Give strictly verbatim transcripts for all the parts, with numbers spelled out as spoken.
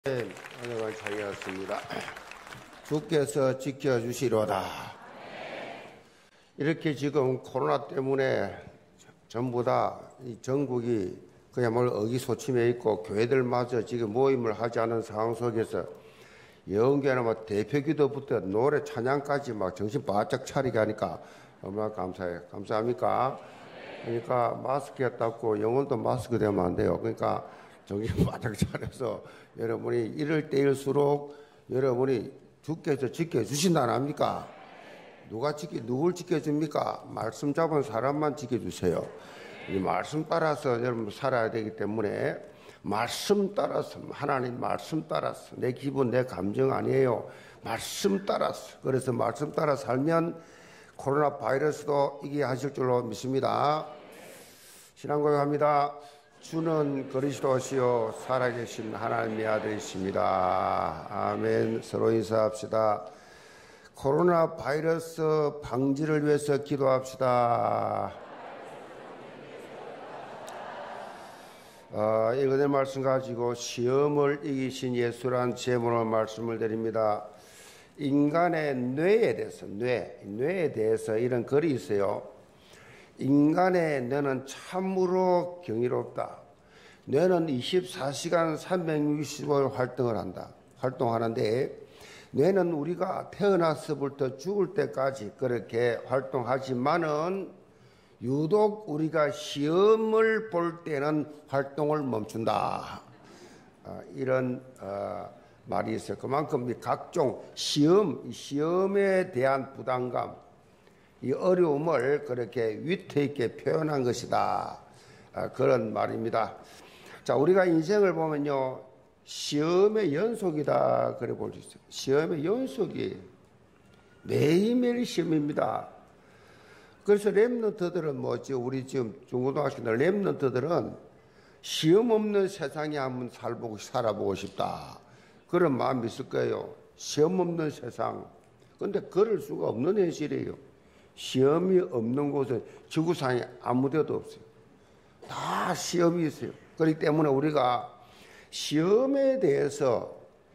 은혜가 차이였습니다. 주께서 지켜주시로다. 이렇게 지금 코로나 때문에 전부 다 이 전국이 그야말로 의기소침해 있고 교회들마저 지금 모임을 하지 않은 상황 속에서 영계나 뭐 대표기도부터 노래 찬양까지 막 정신 바짝 차리게 하니까 얼마나 감사해요. 감사합니까? 그러니까 마스크에 닦고 영혼도 마스크 되면 안 돼요. 그러니까 정신 바짝 차려서 여러분이 이럴 때일수록 여러분이 주께서 지켜주신다 안 합니까? 누가 지켜, 누굴 지켜줍니까? 말씀 잡은 사람만 지켜주세요. 이 말씀 따라서 여러분 살아야 되기 때문에 말씀 따라서, 하나님 말씀 따라서, 내 기분, 내 감정 아니에요. 말씀 따라서. 그래서 말씀 따라 살면 코로나 바이러스도 이겨하실 줄로 믿습니다. 신앙 고백합니다. 주는 그리스도시요 살아계신 하나님의 아들이십니다. 아멘. 서로 인사합시다. 코로나 바이러스 방지를 위해서 기도합시다. 어, 읽어낼 말씀 가지고 시험을 이기신 예수란 제목으로 말씀을 드립니다. 인간의 뇌에 대해서, 뇌, 뇌에 대해서 이런 글이 있어요. 인간의 뇌는 참으로 경이롭다. 뇌는 이십사 시간 삼백육십오 일 활동을 한다. 활동하는데 뇌는 우리가 태어나서부터 죽을 때까지 그렇게 활동하지만은 유독 우리가 시험을 볼 때는 활동을 멈춘다. 어, 이런 어, 말이 있어요. 그만큼 각종 시험, 시험에 대한 부담감, 이 어려움을 그렇게 위태 있게 표현한 것이다. 아, 그런 말입니다. 자, 우리가 인생을 보면요, 시험의 연속이다. 그래 볼 수 있어요. 시험의 연속이 매일매일 시험입니다. 그래서 랩런트들은 뭐지, 우리 지금 중고등학생들 랩런트들은 시험 없는 세상에 한번 살보고, 살아보고 싶다. 그런 마음이 있을 거예요. 시험 없는 세상. 근데 그럴 수가 없는 현실이에요. 시험이 없는 곳은 지구상에 아무 데도 없어요. 다 시험이 있어요. 그렇기 때문에 우리가 시험에 대해서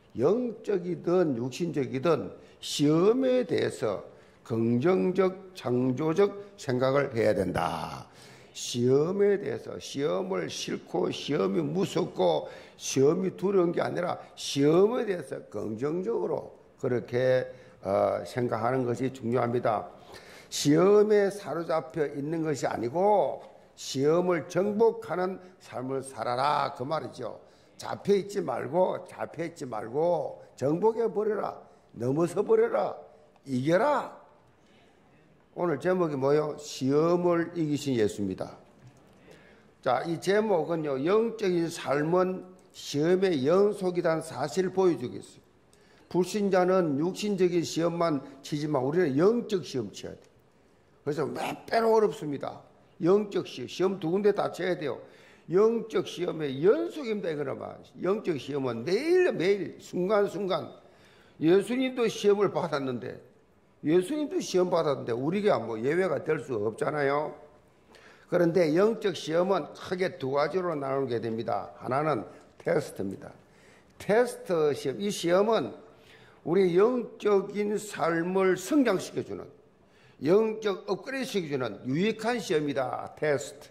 영적이든 육신적이든 시험에 대해서 긍정적, 창조적 생각을 해야 된다. 시험에 대해서 시험을 싫고 시험이 무섭고 시험이 두려운 게 아니라 시험에 대해서 긍정적으로 그렇게 어, 생각하는 것이 중요합니다. 시험에 사로잡혀 있는 것이 아니고 시험을 정복하는 삶을 살아라 그 말이죠. 잡혀있지 말고 잡혀있지 말고 정복해버려라. 넘어서 버려라. 이겨라. 오늘 제목이 뭐예요? 시험을 이기신 예수입니다. 자, 이 제목은요, 영적인 삶은 시험의 연속이라는 사실을 보여주고 있어요. 불신자는 육신적인 시험만 치지만 우리는 영적 시험 쳐야 돼요. 그래서 몇 배로 어렵습니다. 영적 시험, 시험 두 군데 다 쳐야 돼요. 영적 시험의 연속입니다. 이거는 영적 시험은 매일매일 순간순간 예수님도 시험을 받았는데 예수님도 시험 받았는데 우리가 뭐 예외가 될 수 없잖아요. 그런데 영적 시험은 크게 두 가지로 나누게 됩니다. 하나는 테스트입니다. 테스트 시험, 이 시험은 우리 영적인 삶을 성장시켜주는, 영적 업그레이드 시켜주는 유익한 시험이다. 테스트.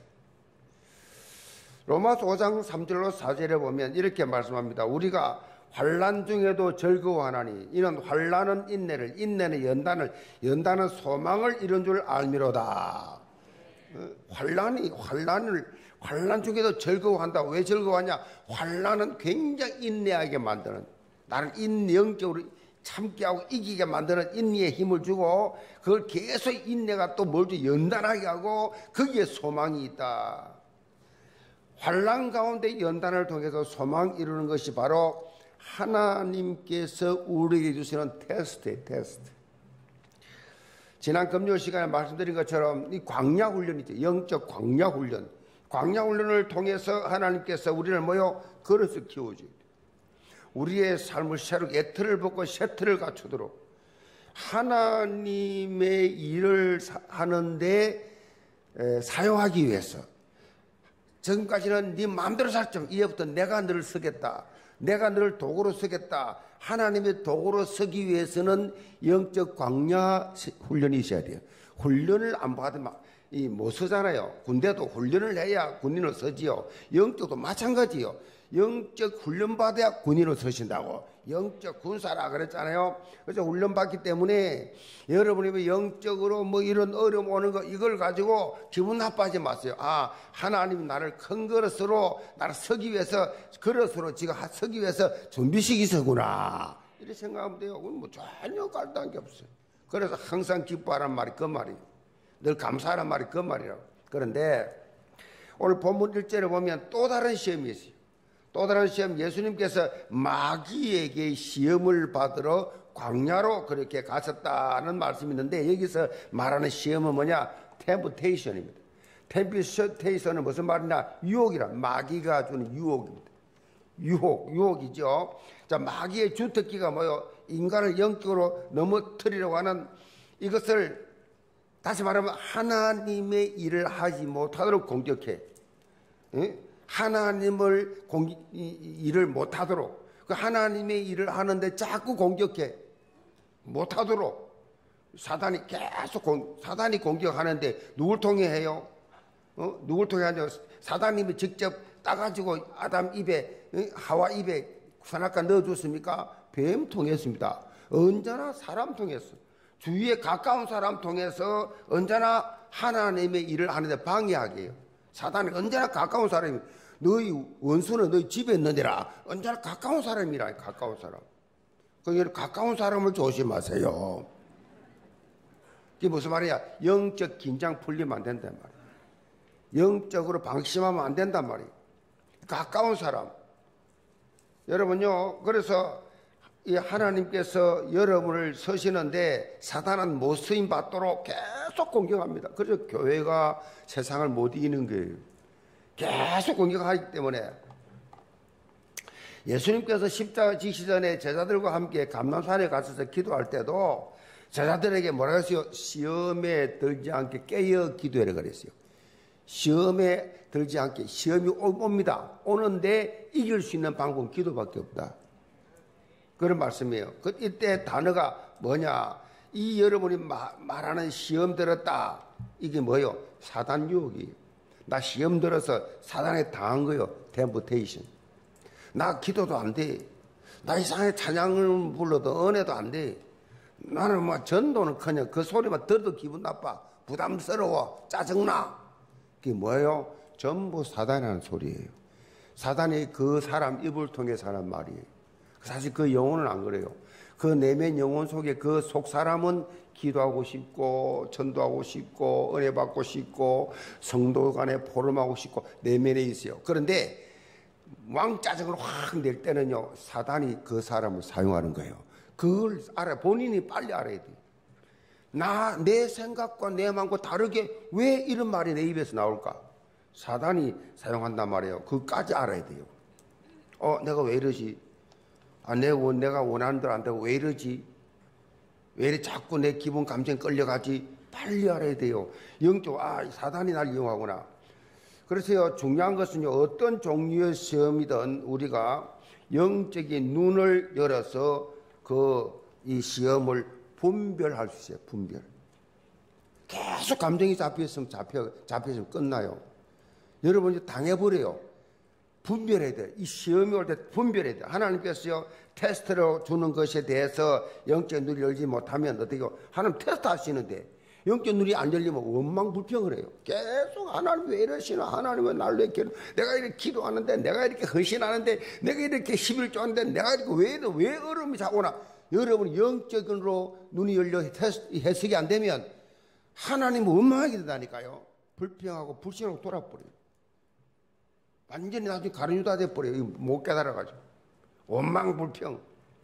로마서 오 장 삼 절로 사 절에 보면 이렇게 말씀합니다. 우리가 환난 중에도 즐거워하나니 이는 환난은 인내를, 인내는 연단을, 연단은 소망을 이룬 줄 알미로다. 환난이 환난을 환난 중에도 즐거워한다. 왜 즐거워하냐? 환난은 굉장히 인내하게 만드는, 나를 인 영적으로 참게 하고 이기게 만드는 인내에 힘을 주고 그걸 계속 인내가 또 뭘 좀 연단하게 하고 거기에 소망이 있다. 환난 가운데 연단을 통해서 소망 이루는 것이 바로 하나님께서 우리에게 주시는 테스트예요. 테스트. 지난 금요 시간에 말씀드린 것처럼 이 광야 훈련이죠. 영적 광야 훈련. 광야 훈련을 통해서 하나님께서 우리를 뭐요? 그릇을 키워줘요. 우리의 삶을 새롭게 애틀을 벗고 새 틀을 갖추도록 하나님의 일을 하는데 사용하기 위해서 지금까지는 네 마음대로 살았지만 이제부터 내가 너를 쓰겠다. 내가 너를 도구로 쓰겠다. 하나님의 도구로 서기 위해서는 영적 광야 훈련이 있어야 돼요. 훈련을 안 받으면 이 못 서잖아요. 군대도 훈련을 해야 군인으로 서지요. 영적도 마찬가지요. 영적 훈련 받아야 군인으로 서신다고. 영적 군사라 그랬잖아요. 그래서 훈련 받기 때문에 여러분이 영적으로 뭐 이런 어려움 오는 거 이걸 가지고 기분 나빠하지 마세요. 아, 하나님 나를 큰 그릇으로 나를 서기 위해서 그릇으로 지금 서기 위해서 준비시키서구나. 이렇게 생각하면 돼요. 그건 뭐 전혀 깔다한 게 없어요. 그래서 항상 기뻐하란 말이 그 말이에요. 늘 감사하란 말이 그 말이라고. 그런데 오늘 본문 일 절에 보면 또 다른 시험이 있어요. 또 다른 시험, 예수님께서 마귀에게 시험을 받으러 광야로 그렇게 가셨다는 말씀이 있는데 여기서 말하는 시험은 뭐냐? 템프테이션입니다. 템프테이션은 무슨 말이냐? 유혹이라. 마귀가 주는 유혹입니다. 유혹, 유혹이죠. 자, 마귀의 주특기가 뭐요? 인간을 영적으로 넘어뜨리려고 하는 이것을 다시 말하면 하나님의 일을 하지 못하도록 공격해. 응? 하나님을 공, 일을 못하도록, 그 하나님의 일을 하는데 자꾸 공격해. 못하도록. 사단이 계속 공, 사단이 공격하는데 누굴 통해 해요? 어? 누굴 통해 하죠? 사단님이 직접 따가지고 아담 입에, 하와 입에 선악과 넣어줬습니까? 뱀 통했습니다. 언제나 사람 통했어. 주위에 가까운 사람 통해서 언제나 하나님의 일을 하는데 방해하게 해요. 사단이 언제나 가까운 사람이, 너희 원수는 너희 집에 있느니라. 언제나 가까운 사람이라, 가까운 사람. 그 가까운 사람을 조심하세요. 그게 무슨 말이야? 영적 긴장 풀리면 안 된단 말이야. 영적으로 방심하면 안 된단 말이야. 가까운 사람. 여러분요, 그래서 이 하나님께서 여러분을 서시는데 사단은 못 쓰임 받도록 계속 공격합니다. 그래서 교회가 세상을 못 이기는 거예요. 계속 공격하기 때문에 예수님께서 십자가 지시 전에 제자들과 함께 감람산에 가셔서 기도할 때도 제자들에게 뭐라고 했어요? 시험에 들지 않게 깨어 기도해라 그랬어요. 시험에 들지 않게. 시험이 옵니다. 오는데 이길 수 있는 방법은 기도밖에 없다. 그런 말씀이에요. 그 이때 단어가 뭐냐? 이 여러분이 마, 말하는 시험 들었다. 이게 뭐예요? 사단 유혹이에요. 나 시험 들어서 사단에 당한 거예요. 템프테이션. 나 기도도 안 돼. 나 이상하게 찬양을 불러도 은혜도 안 돼. 나는 뭐 전도는 커녕 그 소리만 들어도 기분 나빠. 부담스러워. 짜증나. 그게 뭐예요? 전부 사단이 하는 소리예요. 사단이 그 사람 입을 통해서 하는 말이에요. 사실 그 영혼은 안 그래요. 그 내면 영혼 속에 그 속 사람은 기도하고 싶고 전도하고 싶고 은혜 받고 싶고 성도 간에 포럼하고 싶고 내면에 있어요. 그런데 왕짜증을 확 낼 때는요, 사단이 그 사람을 사용하는 거예요. 그걸 알아. 본인이 빨리 알아야 돼요. 나, 내 생각과 내 마음과 다르게 왜 이런 말이 내 입에서 나올까? 사단이 사용한단 말이에요. 그것까지 알아야 돼요. 어, 내가 왜 이러지? 아, 내, 내가 원하는 대로 안 되고 왜 이러지? 왜 이렇게 자꾸 내 기분 감정에 끌려가지? 빨리 알아야 돼요. 영적, 아, 사단이 날 이용하구나. 그래서요, 중요한 것은요, 어떤 종류의 시험이든 우리가 영적인 눈을 열어서 그, 이 시험을 분별할 수 있어요, 분별. 계속 감정이 잡혀있으면 잡혀, 잡혀있으면 끝나요. 여러분이 당해버려요. 분별해야 돼요. 이 시험이 올 때 분별해야 돼요. 하나님께서요, 테스트로 주는 것에 대해서 영적 눈이 열지 못하면 어떻게 해요? 하나님 테스트 하시는데, 영적 눈이 안 열리면 원망불평을 해요. 계속 하나님 왜 이러시나? 하나님 왜 나를 이렇게, 내가 이렇게 기도하는데, 내가 이렇게 헌신하는데, 내가 이렇게 십일조 하는데, 내가 이렇게 왜, 왜 얼음이 자꾸 오나? 여러분, 영적으로 눈이 열려 테스트, 해석이 안 되면, 하나님은 원망하게 된다니까요. 불평하고 불신하고 돌아버려요. 완전히 나중에 가르유다 돼버려요. 못 깨달아가지고. 원망불평.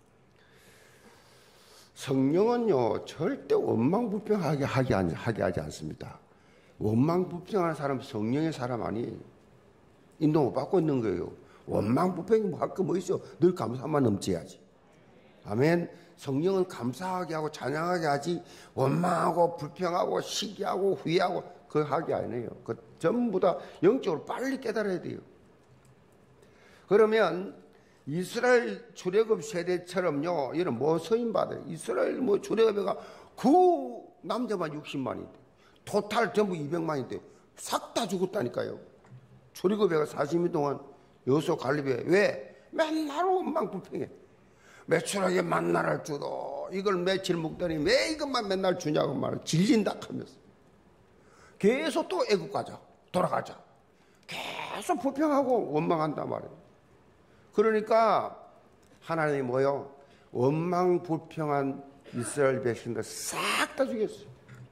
성령은요, 절대 원망불평하게 하게, 하게 하지 않습니다. 원망불평하는 사람은 성령의 사람 아니에요. 인도 못 받고 있는 거예요. 원망불평이 뭐 할 거 뭐 있어? 늘 감사만 넘쳐야지. 아멘. 성령은 감사하게 하고 찬양하게 하지, 원망하고 불평하고 시기하고 후회하고 그거 하게 아니에요. 그 전부 다 영적으로 빨리 깨달아야 돼요. 그러면 이스라엘 출애굽 세대처럼요, 이런 뭐 서인받아요. 이스라엘 뭐 출애굽에가 그 남자만 육십만인데, 토탈 전부 이백만인데, 싹 다 죽었다니까요. 출애굽에가 사십 년 동안 여수 갈렙에. 왜? 맨날 원망불평해. 매출하게 만나랄 주도 이걸 며칠 먹더니 왜 이것만 맨날 주냐고 말을 질린다 하면서 계속 또 애국 가자, 돌아가자. 계속 불평하고 원망한단 말이에요. 그러니까 하나님이 뭐요? 원망 불평한 이스라엘 백성들 싹 다 죽였어요.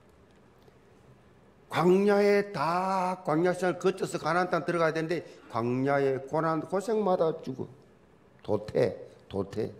광야에 다 광야시장을 거쳐서 가나안 땅 들어가야 되는데 광야에 고난 고생마다 죽어. 도태, 도태.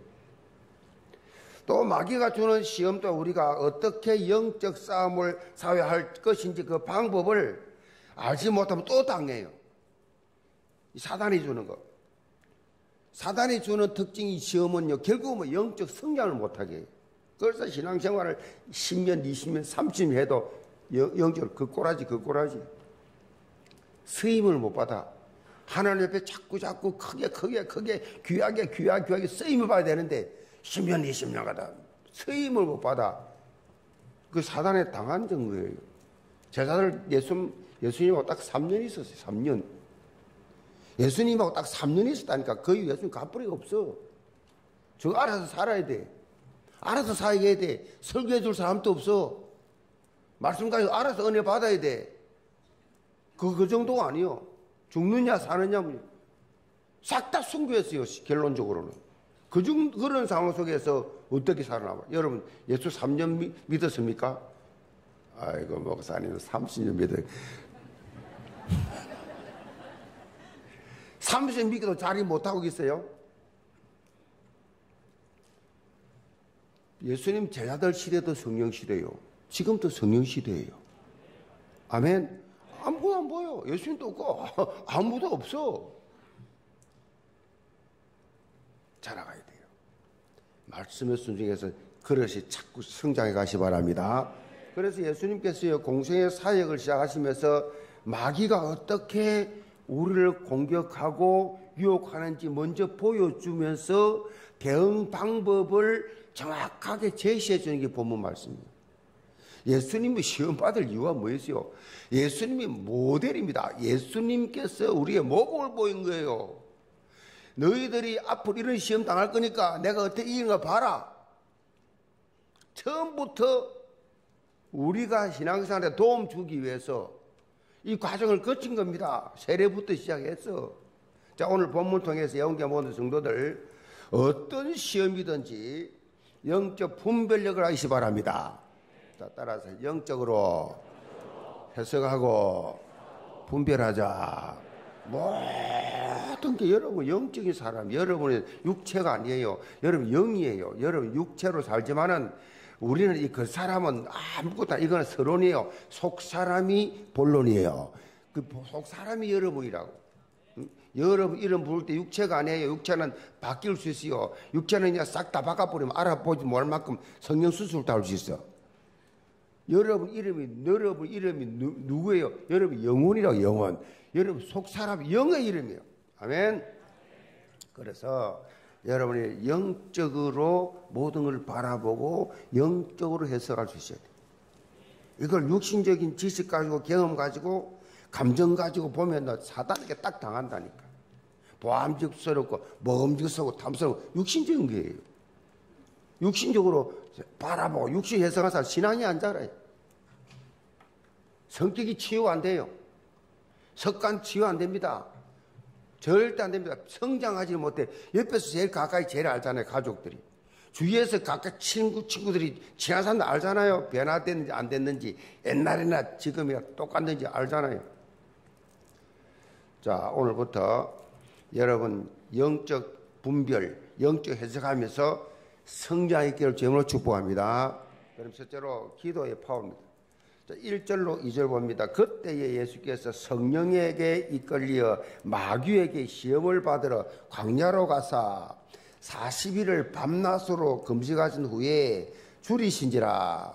또 마귀가 주는 시험도 우리가 어떻게 영적 싸움을 사회할 것인지 그 방법을 알지 못하면 또 당해요. 사단이 주는 거. 사단이 주는 특징이 시험은요, 결국은 영적 성장을 못하게 해요. 그래서 신앙생활을 십 년, 이십 년, 삼십 년 해도 영적으로 그 꼬라지, 그 꼬라지. 쓰임을 못 받아. 하나님 옆에 자꾸 자꾸 크게 크게 크게 귀하게 귀하게 귀하게 쓰임을 받아야 되는데 십 년, 이십 년 가다 쓰임을 못 받아. 그 사단에 당한 거예요. 제자들 예수, 예수님하고 딱 삼 년 있었어요. 삼 년. 예수님하고 딱 삼 년 있었다니까. 거의 예수님 갚으리가 없어. 저거 알아서 살아야 돼. 알아서 살아야 돼. 설교해 줄 사람도 없어. 말씀까지 알아서 은혜 받아야 돼. 그, 그 정도가 아니요. 죽느냐 사느냐 싹 다 순교했어요. 결론적으로는. 그 중, 그런 상황 속에서 어떻게 살아남아? 여러분, 예수 삼 년 미, 믿었습니까? 아이고, 목사님 삼십 년 믿어요. 삼십 년 믿어도 자리 못하고 있어요? 예수님 제자들 시대도 성령 시대요. 지금도 성령 시대예요. 아멘. 아무것도 안 보여. 예수님도 없고 아무도 없어. 자라가야 돼요. 말씀의 순종에서 그릇이 자꾸 성장해 가시 바랍니다. 그래서 예수님께서요, 공생의 사역을 시작하시면서 마귀가 어떻게 우리를 공격하고 유혹하는지 먼저 보여주면서 대응 방법을 정확하게 제시해 주는 게 본문 말씀입니다. 예수님이 시험 받을 이유가 뭐였어요? 예수님이 모델입니다. 예수님께서 우리의 모범을 보인 거예요. 너희들이 앞으로 이런 시험 당할 거니까 내가 어떻게 이기는 거 봐라. 처음부터 우리가 신앙생활에 도움 주기 위해서 이 과정을 거친 겁니다. 세례부터 시작해서. 자, 오늘 본문 통해서 영계 모든 성도들 어떤 시험이든지 영적 분별력을 하시기 바랍니다. 자, 따라서 영적으로 해석하고 분별하자. 모든 게 여러분 영적인 사람, 여러분의 육체가 아니에요. 여러분 영이에요. 여러분 육체로 살지만은 우리는 이 그 사람은 아무것도 아니에요. 이거는 서론이에요. 속 사람이 본론이에요. 그 속 사람이 여러분이라고. 여러분 이름 부를 때 육체가 아니에요. 육체는 바뀔 수 있어요. 육체는 그냥 싹 다 바꿔버리면 알아보지 못할 만큼 성령 수술도 할 수 있어. 여러분 이름이, 여러분 이름이 누, 누구예요? 여러분 영혼이라고, 영혼. 여러분 속 사람, 영의 이름이에요. 아멘. 그래서 여러분이 영적으로 모든 걸 바라보고 영적으로 해석할 수 있어야 돼요. 이걸 육신적인 지식 가지고, 경험 가지고, 감정 가지고 보면 사단에게 딱 당한다니까. 보암직스럽고 먹음직스럽고 탐스럽고 육신적인 거예요. 육신적으로 바라보고 육신 해석한 사람 신앙이 안 자라요. 성격이 치유 안 돼요. 석간 치유 안 됩니다. 절대 안 됩니다. 성장하지 못해. 옆에서 제일 가까이 제일 알잖아요. 가족들이. 주위에서 가까이 친구, 친구들이 친한 사람도 알잖아요. 변화됐는지 안 됐는지, 옛날이나 지금이나 똑같는지 알잖아요. 자, 오늘부터 여러분 영적 분별, 영적 해석하면서 성장했기를 주님으로 축복합니다. 그럼 첫째로 기도의 파워입니다. 자, 일 절로 이 절 봅니다. 그때에 예수께서 성령에게 이끌려 마귀에게 시험을 받으러 광야로 가사 사십 일을 밤낮으로 금식하신 후에 줄이신지라.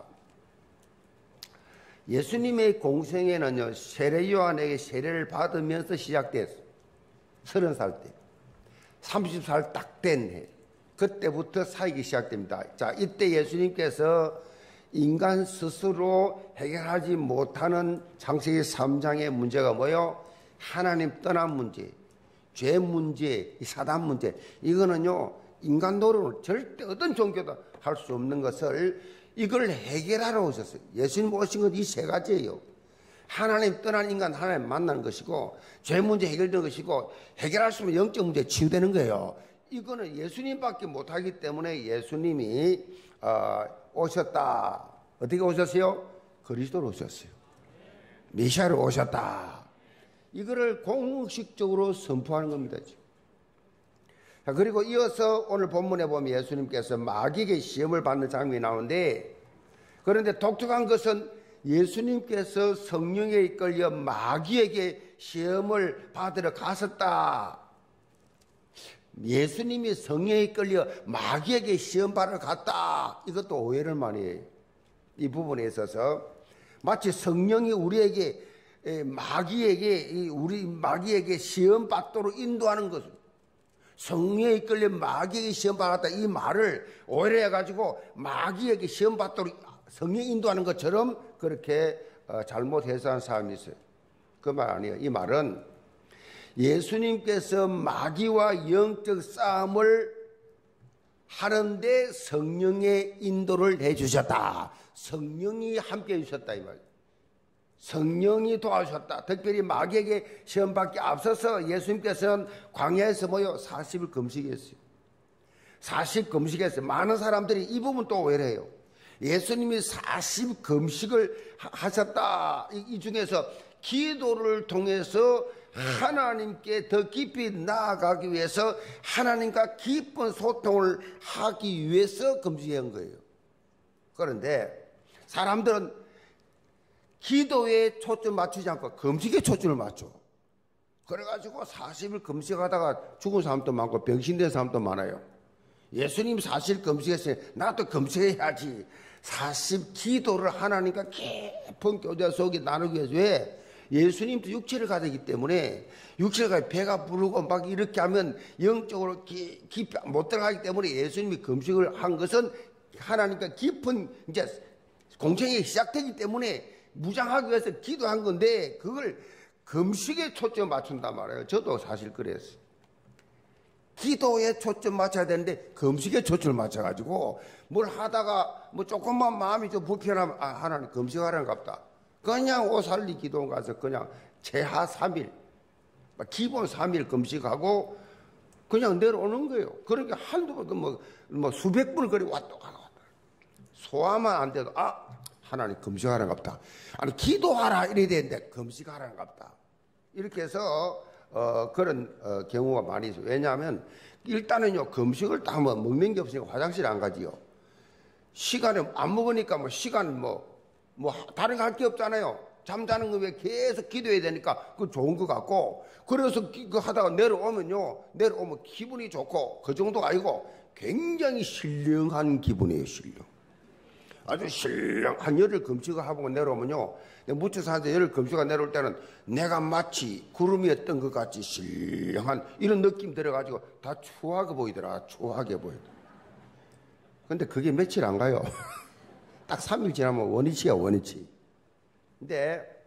예수님의 공생애는요, 세례 요한에게 세례를 받으면서 시작됐어요. 서른 살 때. 서른 살 딱 된 해. 그때부터 사역이 시작됩니다. 자, 이때 예수님께서 인간 스스로 해결하지 못하는 창세기 삼 장의 문제가 뭐요? 하나님 떠난 문제, 죄 문제, 사단 문제. 이거는요, 인간 노력은 절대 어떤 종교도 할 수 없는 것을 이걸 해결하러 오셨어요. 예수님 오신 건 이 세 가지예요. 하나님 떠난 인간 하나님 만나는 것이고, 죄 문제 해결되는 것이고, 해결할 수 없는 영적 문제 치유되는 거예요. 이거는 예수님밖에 못하기 때문에 예수님이 어, 오셨다. 어떻게 오셨어요? 그리스도로 오셨어요. 메시아로 오셨다. 이거를 공식적으로 선포하는 겁니다. 자, 그리고 이어서 오늘 본문에 보면 예수님께서 마귀에게 시험을 받는 장면이 나오는데, 그런데 독특한 것은 예수님께서 성령에 이끌려 마귀에게 시험을 받으러 갔었다. 예수님이 성령에 이끌려 마귀에게 시험 받으러 갔다. 이것도 오해를 많이 해요. 이 부분에 있어서 마치 성령이 우리에게 마귀에게 우리 마귀에게 시험 받도록 인도하는 것을, 성령에 이끌려 마귀에게 시험 받았다, 이 말을 오해를 해가지고 마귀에게 시험 받도록 성령이 인도하는 것처럼 그렇게 잘못 해석한 사람이 있어요. 그 말 아니에요. 이 말은 예수님께서 마귀와 영적 싸움을 하는데 성령의 인도를 해주셨다. 성령이 함께 해주셨다 이 말이에요. 성령이 도와주셨다. 특별히 마귀에게 시험받기 앞서서 예수님께서는 광야에서 모여 사십 일 금식했어요. 사십 금식했어요. 많은 사람들이 이 부분 또 오해를 해요. 예수님이 사십 금식을 하셨다. 이 중에서 기도를 통해서 하나님께 더 깊이 나아가기 위해서, 하나님과 깊은 소통을 하기 위해서 금식한 거예요. 그런데 사람들은 기도에 초점 맞추지 않고 금식에 초점을 맞춰. 그래가지고 사십 일 금식하다가 죽은 사람도 많고 병신된 사람도 많아요. 예수님 사십 일 금식했으니 나도 금식해야지. 사십 기도를 하나님과 깊은 교제 속에 나누기 위해서. 왜? 예수님도 육체를 가지기 때문에, 육체를 가지고 배가 부르고 막 이렇게 하면 영적으로 깊이 못 들어가기 때문에 예수님이 금식을 한 것은 하나님과 깊은 이제 공생이 시작되기 때문에 무장하기 위해서 기도한 건데, 그걸 금식에 초점 맞춘단 말이에요. 저도 사실 그랬어요. 기도에 초점 맞춰야 되는데 금식에 초점을 맞춰가지고 뭘 하다가 뭐 조금만 마음이 좀 불편하면, 아, 하나님 금식하라는 갑다. 그냥 오살리 기도 가서 그냥 최하 삼 일, 기본 삼 일 금식하고 그냥 내려오는 거예요. 그러니까 한두 번, 뭐, 뭐 수백 번을 그리 왔다 갔다. 소화만 안 돼도, 아, 하나님 금식하라는 갑다. 아니, 기도하라 이래야 되는데 금식하라는 갑다. 이렇게 해서 어, 그런 어, 경우가 많이 있어요. 왜냐하면 일단은요, 금식을 딱 뭐 먹는 게 없으니까 화장실 안 가지요. 시간에 안 먹으니까 뭐 시간 뭐 뭐 다른 거 할 게 없잖아요. 잠자는 거 왜 계속 기도해야 되니까 그 좋은 것 같고, 그래서 그 하다가 내려오면요, 내려오면 기분이 좋고, 그 정도가 아니고 굉장히 신령한 기분이에요. 신령. 아주 신령한 열흘 금식을 하고 내려오면요, 무쳐 사는데 열흘 금식을 내려올 때는 내가 마치 구름이었던 것 같이 신령한 이런 느낌 들어가지고 다 추하게 보이더라. 추하게 보이더라. 근데 그게 며칠 안 가요. 딱 삼 일 지나면 원위치야, 원위치. 근데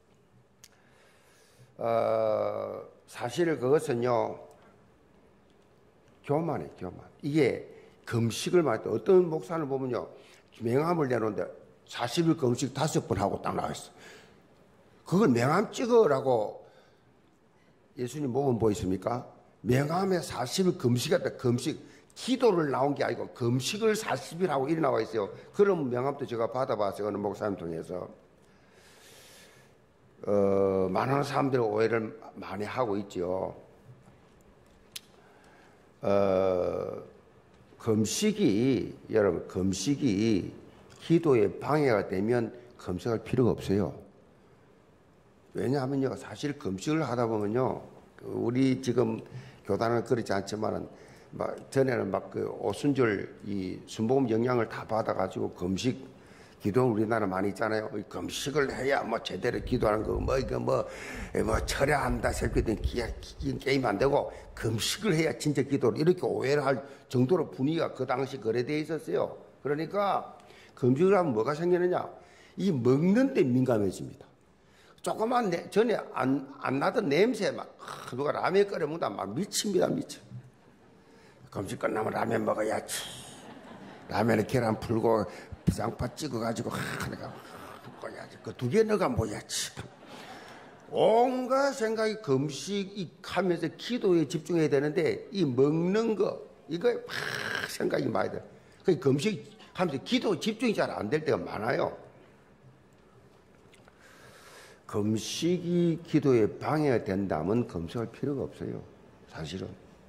어, 사실 그것은요, 교만해, 교만. 이게 금식을 말할 때 어떤 목사를 보면요, 명함을 내놓는데 사십 일 금식 다섯 번 하고 딱 나와있어. 그걸 명함 찍으라고 예수님 목은 보이십니까? 명함에 사십 일 금식했다. 금식, 기도를 나온 게 아니고 금식을 사십 일 하고 이리 나와 있어요. 그런 명함도 제가 받아봤어요. 어느 목사님 통해서. 어, 많은 사람들이 오해를 많이 하고 있죠. 어, 금식이, 여러분, 금식이 기도에 방해가 되면 금식할 필요가 없어요. 왜냐하면요, 사실 금식을 하다 보면요, 우리 지금 교단은 그렇지 않지만은, 막, 전에는 막 그 오순절 이 순복음 영향을 다 받아가지고 금식 기도는 우리나라 많이 있잖아요. 금식을 해야 뭐 제대로 기도하는 거, 뭐, 이거 뭐, 뭐, 철야한다, 새끼들 게임 안 되고, 금식을 해야 진짜 기도를, 이렇게 오해를 할 정도로 분위기가 그 당시 그래되어 있었어요. 그러니까, 금식을 하면 뭐가 생기느냐? 이 먹는 데 민감해집니다. 조그만 내, 전에 안, 안 나던 냄새 막, 아, 누가 라면 끓여 먹다 막 미칩니다, 미쳐. 금식 끝나면 라면 먹어야지. 라면에 계란 풀고, 비상파 찍어가지고, 하, 내가, 먹어야지. 그 두 개 넣어가 뭐야지. 온갖 생각이 금식 하면서 기도에 집중해야 되는데, 이 먹는 거, 이거에 막 생각이 많이 돼. 그 금식 하면서 기도 집중이 잘 안 될 때가 많아요. 금식이 기도에 방해가 된다면 금식할 필요가 없어요. 사실은.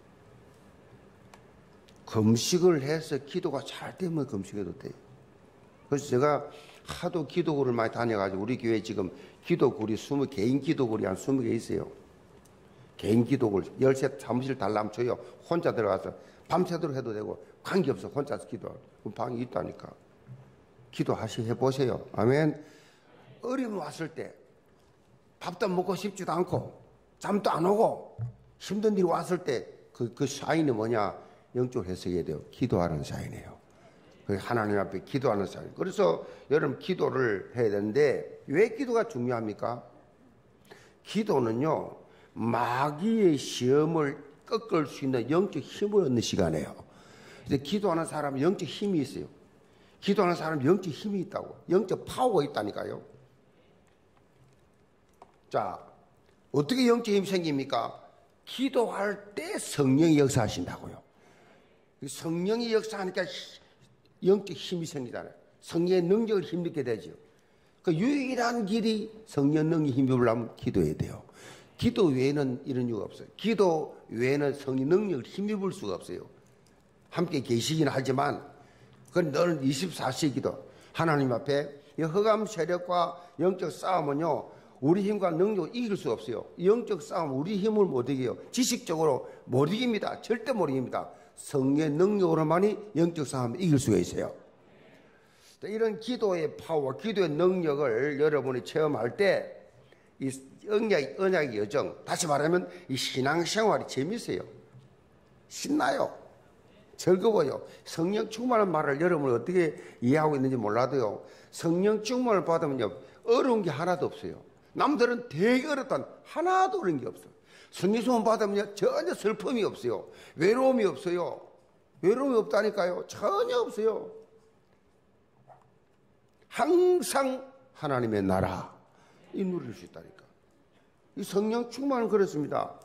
금식을 해서 기도가 잘 되면 금식해도 돼요. 그래서 제가 하도 기도굴을 많이 다녀가지고 우리 교회 지금 기도굴이 스무 개인 기도굴이 한 스무 개 있어요. 개인 기도굴 열세 사무실 달라면 줘요. 혼자 들어가서 밤새도록 해도 되고 관계없어. 혼자서 기도하고 방이 있다니까. 기도하시 해보세요. 아멘. 어려움 왔을 때 밥도 먹고 싶지도 않고 잠도 안 오고 힘든 일이 왔을 때 그 그 사인이 뭐냐? 영적으로 해석해야 돼요. 기도하는 사인이에요. 하나님 앞에 기도하는 사인. 그래서 여러분 기도를 해야 되는데 왜 기도가 중요합니까? 기도는요 마귀의 시험을 꺾을 수 있는 영적 힘을 얻는 시간이에요. 이제 기도하는 사람은 영적 힘이 있어요. 기도하는 사람은 영적 힘이 있다고. 영적 파워가 있다니까요. 자, 어떻게 영적 힘이 생깁니까? 기도할 때 성령이 역사하신다고요. 성령이 역사하니까 영적 힘이 생기잖아요. 성령의 능력을 힘입게 되죠. 그 유일한 길이 성령 능력이 힘입으려면 기도해야 돼요. 기도 외에는 이런 이유가 없어요. 기도 외에는 성령 능력을 힘입을 수가 없어요. 함께 계시긴 하지만 그건 너는 이십사 시에 기도. 하나님 앞에 이 흑암 세력과 영적 싸움은요 우리 힘과 능력을 이길 수 없어요. 영적 싸움 우리 힘을 못 이겨요. 지식적으로 못 이깁니다. 절대 못 이깁니다. 성령의 능력으로만이 영적 싸움을 이길 수가 있어요. 이런 기도의 파워, 기도의 능력을 여러분이 체험할 때 이 언약, 언약의 여정, 다시 말하면 이 신앙생활이 재밌어요. 신나요. 즐거워요. 성령 충만한 말을 여러분이 어떻게 이해하고 있는지 몰라도요. 성령 충만을 받으면요. 어려운 게 하나도 없어요. 남들은 되게 어렵단 하나도 어려운 게 없어요. 성령 충만 받으면 전혀 슬픔이 없어요. 외로움이 없어요. 외로움이 없다니까요. 전혀 없어요. 항상 하나님의 나라 이 누릴 수 있다니까. 이 성령 충만은 그렇습니다.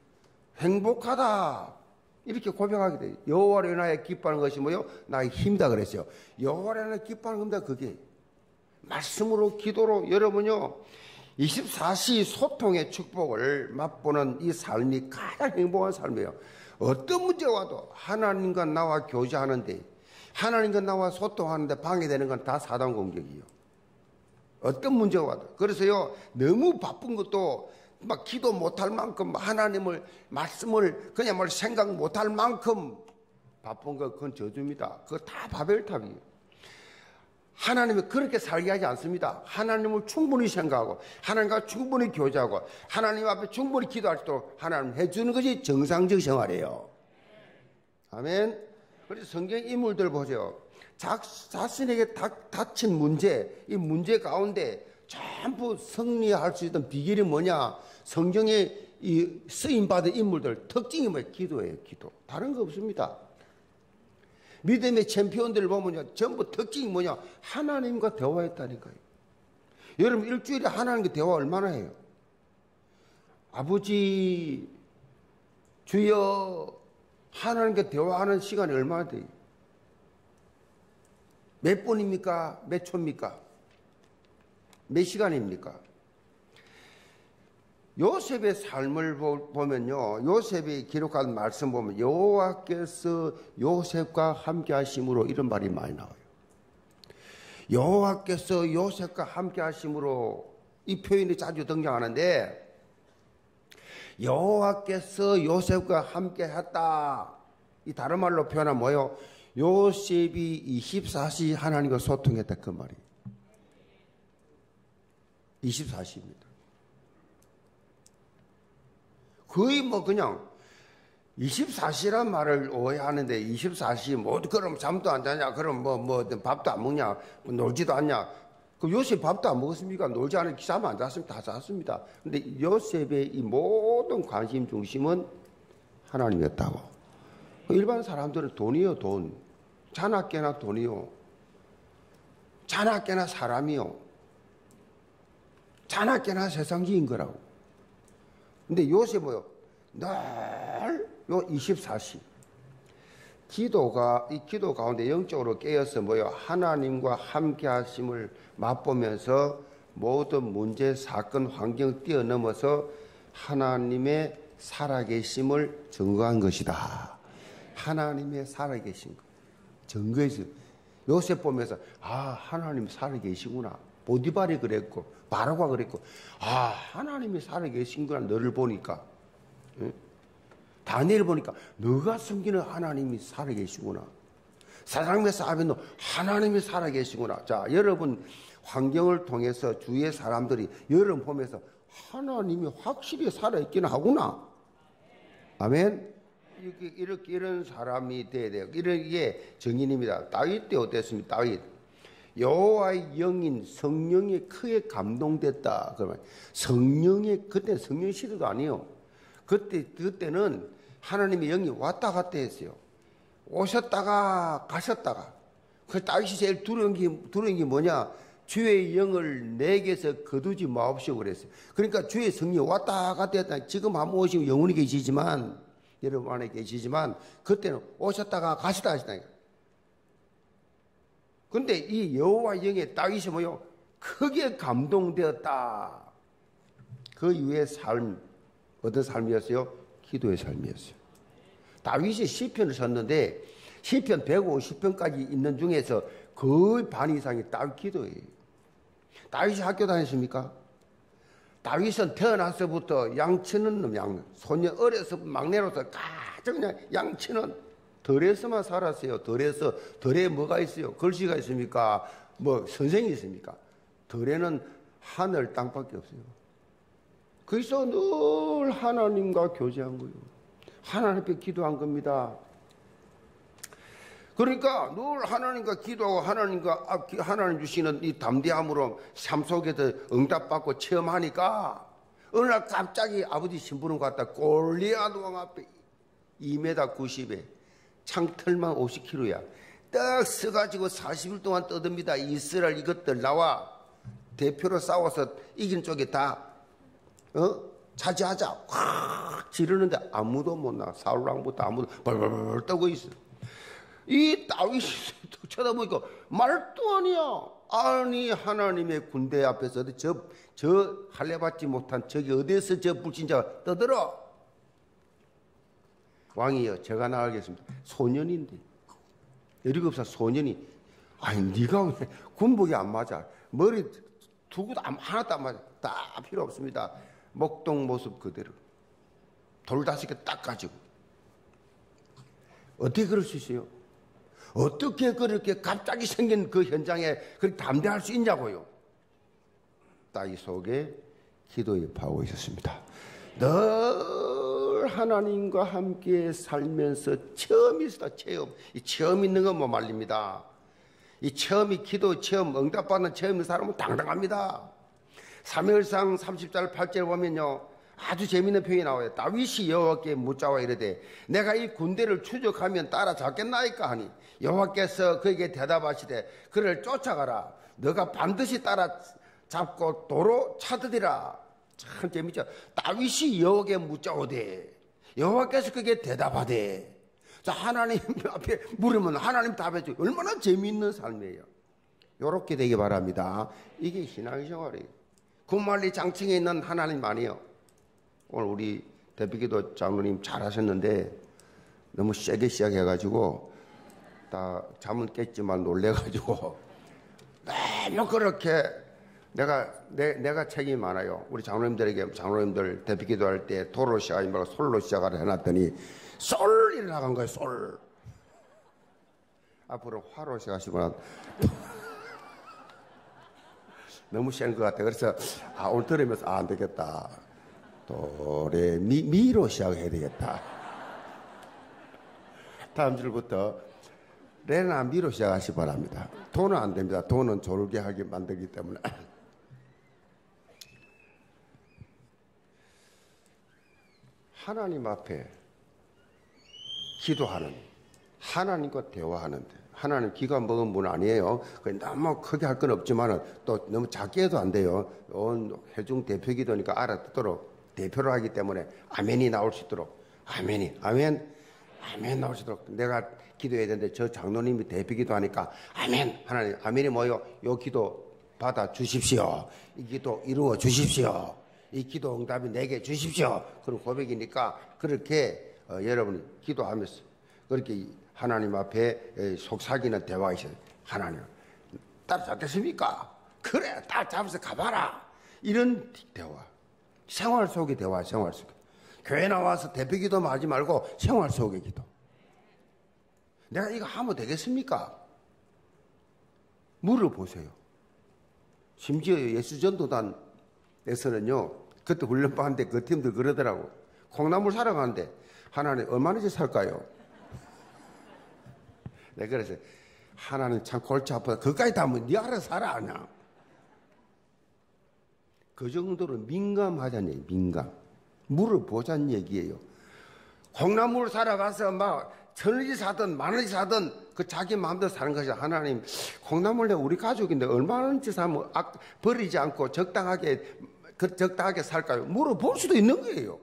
행복하다 이렇게 고백하게 돼요. 여호와를 인하여 기뻐하는 것이 뭐요? 나의 힘이다 그랬어요. 여호와를 인하여 기뻐하는 겁니다. 그게 말씀으로 기도로 여러분요 이십사 시 소통의 축복을 맛보는 이 삶이 가장 행복한 삶이에요. 어떤 문제가 와도 하나님과 나와 교제하는데 하나님과 나와 소통하는데 방해되는 건 다 사단 공격이에요. 어떤 문제가 와도. 그래서요 너무 바쁜 것도 막 기도 못할 만큼 하나님을 말씀을 그냥 뭘 생각 못할 만큼 바쁜 거 그건 저주입니다. 그거 다 바벨탑이에요. 하나님이 그렇게 살게 하지 않습니다. 하나님을 충분히 생각하고 하나님과 충분히 교제하고 하나님 앞에 충분히 기도할 수 있도록 하나님 해주는 것이 정상적 생활이에요. 아멘. 그래서 성경 인물들 보세요. 자, 자신에게 닥, 닥친 문제, 이 문제 가운데 전부 승리할 수 있던 비결이 뭐냐? 성경에 이 쓰임받은 인물들 특징이 뭐예요? 기도예요. 기도. 다른 거 없습니다. 믿음의 챔피언들을 보면요 전부 특징이 뭐냐? 하나님과 대화했다니까요. 여러분 일주일에 하나님과 대화 얼마나 해요? 아버지 주여 하나님과 대화하는 시간이 얼마나 돼요? 몇 분입니까? 몇 초입니까? 몇 시간입니까? 요셉의 삶을 보면요 요셉이 기록한 말씀 보면 여호와께서 요셉과 함께 하심으로 이런 말이 많이 나와요. 여호와께서 요셉과 함께 하심으로 이 표현이 자주 등장하는데 여호와께서 요셉과 함께 했다. 이 다른 말로 표현하면 뭐예요? 요셉이 이십사 시 하나님과 소통했다 그 말이에요. 이십사 시입니다. 거의 뭐 그냥 이십사 시란 말을 오해하는데 이십사 시 뭐 그럼 잠도 안 자냐? 그럼 뭐 뭐 밥도 안 먹냐? 뭐 놀지도 않냐? 그 요셉 밥도 안 먹었습니까? 놀지 않을 잠 안 잤습니다. 다 잤습니다. 근데 요셉의 이 모든 관심 중심은 하나님이었다고. 일반 사람들은 돈이요, 돈. 자나깨나 돈이요. 자나깨나 사람이요. 자나깨나 세상지인 거라고. 근데 요셉 뭐요? 늘 요 이십사 시. 기도가, 이 기도 가운데 영적으로 깨어서 뭐요? 하나님과 함께 하심을 맛보면서 모든 문제, 사건, 환경 뛰어넘어서 하나님의 살아계심을 증거한 것이다. 하나님의 살아계신 것. 증거했어요. 요셉 보면서, 아, 하나님 살아계시구나. 보디발이 그랬고, 바로가 그랬고, 아, 하나님이 살아계신구나. 너를 보니까. 응? 다니엘 보니까 너가 숨기는 하나님이 살아계시구나. 사장님의 사업에는 하나님이 살아계시구나. 자, 여러분 환경을 통해서 주위의 사람들이 여러분 보면서 하나님이 확실히 살아있긴 하구나. 아멘. 이렇게, 이렇게 이런 사람이 돼야 돼요. 이런 게 정인입니다. 다윗 때 어땠습니까? 다윗. 여호와의 영인 성령에 크게 감동됐다. 그러면 성령의 그때 성령 시대도 아니요. 그때 그때는 하나님의 영이 왔다 갔다 했어요. 오셨다가 가셨다가. 그 다윗이 제일 두려운 게 두려운 게 뭐냐? 주의 영을 내게서 거두지 마옵시오 그랬어요. 그러니까 주의 성령이 왔다 갔다 했다. 지금 한번 오시면 영원히 계시지만 여러분 안에 계시지만 그때는 오셨다가 가셨다 하시다니까. 근데 이 여호와 영에 다윗이 뭐요? 크게 감동되었다. 그 이후의 삶 어떤 삶이었어요? 기도의 삶이었어요. 다윗이 시편을 썼는데 시편 백오십 편까지 있는 중에서 거의 반 이상이 다윗 기도예요. 다윗이 학교 다녔습니까? 다윗은 태어나서부터 양치는 놈, 양, 소년 어려서 막내로서 가장 그냥 양치는 덜에서만 살았어요. 덜에서, 덜에 뭐가 있어요? 글씨가 있습니까? 뭐 선생이 있습니까? 덜에는 하늘 땅밖에 없어요. 그래서 늘 하나님과 교제한 거예요. 하나님 앞에 기도한 겁니다. 그러니까 늘 하나님과 기도하고 하나님과 하나님 주시는 이 담대함으로 삶 속에서 응답받고 체험하니까 어느 날 갑자기 아버지 심부름 갔다 골리앗 왕 앞에 이 미터 구십에 창틀만 오십 킬로그램야. 딱 서가지고 사십 일 동안 떠듭니다. 이스라엘 이것들 나와 대표로 싸워서 이긴 쪽에 다 어? 차지하자. 확 지르는데 아무도 못 나가. 사울왕부터 아무도 벌벌벌 떠고 있어. 이 다윗이 쳐다보니까 말도 아니야. 아니 하나님의 군대 앞에서 저, 저 할례받지 못한 저기 어디서 저 불신자가 떠들어. 왕이여 제가 나가겠습니다. 소년인데 일곱 살 소년이 아니 네가 왜 군복이 안 맞아. 머리 두고도 하나도 안 맞아. 다 필요 없습니다. 목동 모습 그대로 돌 다섯 개 딱 가지고 어떻게 그럴 수 있어요? 어떻게 그렇게 갑자기 생긴 그 현장에 그렇게 담대할 수 있냐고요. 다윗 속에 기도의 파워가 있었습니다. 늘 하나님과 함께 살면서 체험이 있었다. 체험. 이 체험 있는 건 뭐 말입니다. 이 체험이 기도 체험 응답받는 체험인 사람은 당당합니다. 사무엘상 삼십 절 팔 절 보면요 아주 재미있는 표현이 나와요. 다윗이 여호와께 묻자와 이르되 내가 이 군대를 추적하면 따라잡겠나이까 하니 여호와께서 그에게 대답하시되 그를 쫓아가라. 너가 반드시 따라잡고 도로 찾으리라. 참 재밌죠. 다윗이 여호와께 묻자오되 여호와께서 그에게 대답하되 자 하나님 앞에 물으면 하나님 답해줘. 얼마나 재미있는 삶이에요. 요렇게 되기 바랍니다. 이게 신앙생활이에요. 구말리 장층에 있는 하나님 아니에요. 오늘 우리 대표기도 장로님 잘하셨는데 너무 세게 시작해가지고 다 잠은 깼지만 놀래가지고 너무 그렇게 내가 내, 내가 책임이 많아요. 우리 장로님들에게 장로님들 대표기도 할 때 도로 시작하지 말고 솔로 시작을 해놨더니 솔 일어나간 거예요. 솔 앞으로 화로 시작하시구나. 너무 센 것 같아. 그래서 아, 오늘 들으면서 아, 안 되겠다. 도레 미 미로 시작해야 되겠다. 다음 주부터 레나 미로 시작하시 바랍니다. 도는 안 됩니다. 도는 졸게 하게 만들기 때문에. 하나님 앞에 기도하는, 하나님과 대화하는데, 하나님 기가 먹은 분 아니에요. 너무 크게 할 건 없지만은 또 너무 작게 해도 안 돼요. 온 회중 대표 기도니까 알아듣도록 대표를 하기 때문에 아멘이 나올 수 있도록, 아멘이, 아멘, 아멘 나올 수 있도록 내가 기도해야 되는데 저 장로님이 대표 기도하니까 아멘, 하나님, 아멘이 뭐요? 요 기도 받아 주십시오. 이 기도 이루어 주십시오. 이 기도 응답이 내게 주십시오. 그런 고백이니까 그렇게 어, 여러분이 기도하면서 그렇게 하나님 앞에 속삭이는 대화가 있어요. 하나님, 따라잡겠습니까? 그래, 따라잡아서 가봐라. 이런 대화. 생활 속의 대화, 생활 속에. 교회 나와서 대표 기도만 하지 말고 생활 속의 기도. 내가 이거 하면 되겠습니까? 물어보세요. 심지어 예수전도단에서는요, 그때 훈련받는데 그 팀들 그러더라고. 콩나물 사러 가는데 하나님 얼마나지 살까요? 내가 그래서 하나님 참 골치 아프다. 그까지 다 하면 네 알아서 살아 하냐. 그 정도로 민감하자는 얘기, 민감. 물어보자는 얘기예요. 콩나물 사러 가서 막 천 원이 사든 만 원이 사든 그 자기 마음대로 사는 것이 하나님 콩나물 내 우리 가족인데 얼마나인지 사면 버리지 않고 적당하게 그 적당하게 살까요? 물어볼 수도 있는 거예요.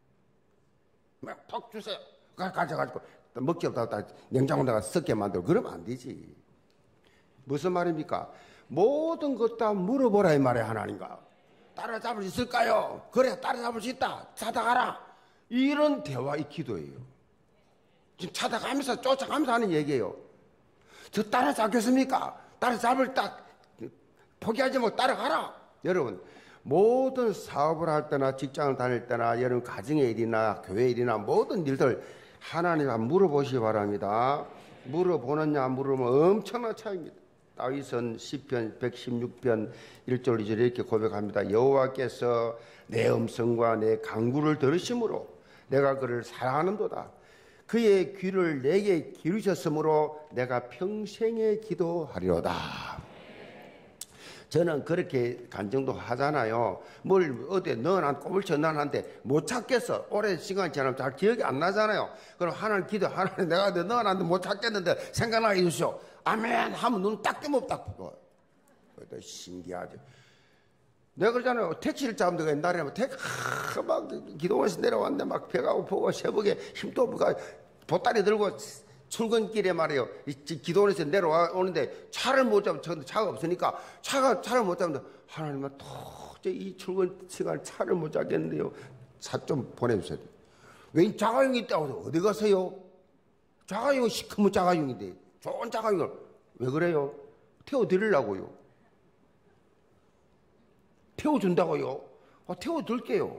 막 퍽 주세요. 가져가지고 먹지 없다가 냉장고에다가 썩게 만들고 그러면 안 되지. 무슨 말입니까? 모든 것 다 물어보라 이 말이야. 하나님과 따라잡을 수 있을까요? 그래, 따라잡을 수 있다. 찾아가라. 이런 대화, 이 기도예요. 지금 찾아가면서 쫓아가면서 하는 얘기예요. 저 따라잡겠습니까? 따라잡을 딱 포기하지 말고 따라가라. 여러분, 모든 사업을 할 때나 직장을 다닐 때나 여러분 가정의 일이나 교회 일이나 모든 일들 하나님 한번 물어보시기 바랍니다. 물어보느냐 물으면 엄청난 차이입니다. 다윗은 시편 백십육 편 일 절 이 절에 이렇게 고백합니다. 여호와께서 내 음성과 내 간구를 들으심으로 내가 그를 사랑하는도다. 그의 귀를 내게 기르셨으므로 내가 평생에 기도하리로다. 저는 그렇게 간증도 하잖아요. 뭘 어디 넣어놨 꼬물 쳐넣어놨는데 못 찾겠어. 오랜 시간 지나면 잘 기억이 안 나잖아요. 그럼 하나님 기도, 하나님 내가 넣어놨는데 못 찾겠는데 생각나게 해주시오. 아멘 하면 눈 딱 뜨면 딱 보고. 그것도 신기하죠. 내가 그러잖아요. 택시를 잡는데 옛날에 택, 하, 막 기도원에서 내려왔는데 막 배가 고프고 새벽에 힘도 없고 보따리 들고 출근길에 말이에요. 기도원에서 내려오는데 차를 못 잡는 차가 없으니까 차가 차를 못 잡는데 하나님은 도저히 이 출근 시간 차를 못 잡겠는데요. 차 좀 보내주세요. 왜 자가용이 있다고 어디 가세요? 자가용은 시커먼 자가용인데 좋은 자가용을 왜 그래요? 태워드리려고요. 태워준다고요? 아, 태워줄게요.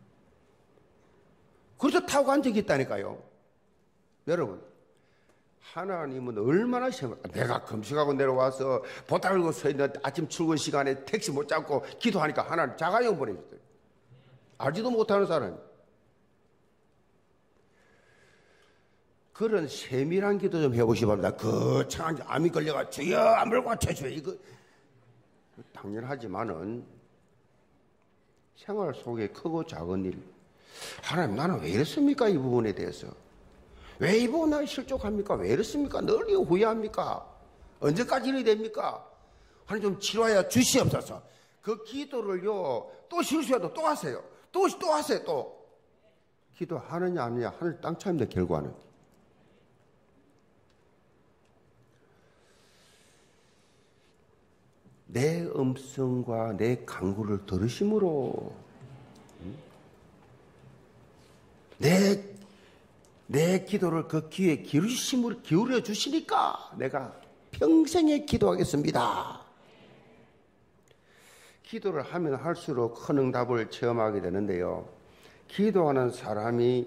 그래서 타고 간 적이 있다니까요. 여러분, 하나님은 얼마나 심해. 내가 금식하고 내려와서 보따리 들고 서 있는 아침 출근 시간에 택시 못 잡고 기도하니까 하나님 자가용 보내줬어요. 알지도 못하는 사람. 그런 세밀한 기도 좀 해보시기 바랍니다. 거창한 암이 걸려가 주여 암을 고쳐주여. 이거 당연하지만은 생활 속에 크고 작은 일. 하나님 나는 왜 이랬습니까? 이 부분에 대해서. 왜 이 부분 나를 실족합니까? 왜 이렇습니까? 늘 이거 후회합니까? 언제까지 이래야 됩니까? 하나님 좀 치료하여 주시옵소서. 그 기도를요, 또 실수해도 또 하세요. 또, 또 하세요, 또. 기도하느냐, 아니냐, 하늘 땅 차이입니다, 결과는. 내 음성과 내 간구를 들으심으로, 내 내 기도를 그 귀에 기울이심으로 기울여 주시니까 내가 평생에 기도하겠습니다. 기도를 하면 할수록 큰 응답을 체험하게 되는데요. 기도하는 사람이